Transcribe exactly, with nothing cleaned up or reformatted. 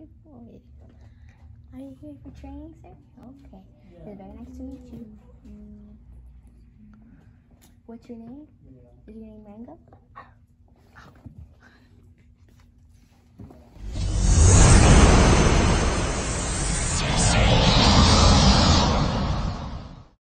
you boy. Are you here for training, sir? Okay. It's very nice to meet you. Mm. What's your name? Is your name Rango?